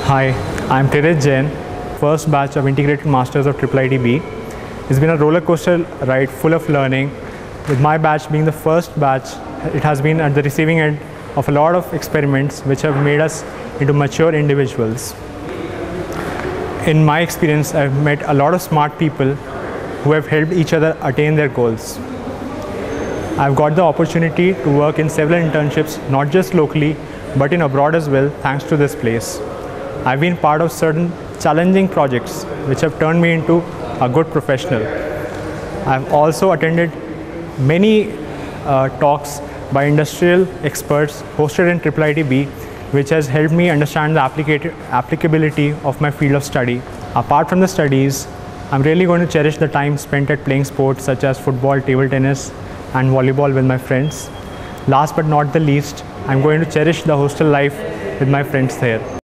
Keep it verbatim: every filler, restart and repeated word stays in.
Hi, I'm Terej Jain, first batch of Integrated Masters of I I T B. It's been a roller coaster ride full of learning. With my batch being the first batch, it has been at the receiving end of a lot of experiments which have made us into mature individuals. In my experience, I've met a lot of smart people who have helped each other attain their goals. I've got the opportunity to work in several internships, not just locally, but in abroad as well, thanks to this place. I've been part of certain challenging projects which have turned me into a good professional. I've also attended many uh, talks by industrial experts hosted in I I I T B, which has helped me understand the applicability of my field of study. Apart from the studies, I'm really going to cherish the time spent at playing sports such as football, table tennis, and volleyball with my friends. Last but not the least, I'm going to cherish the hostel life with my friends there.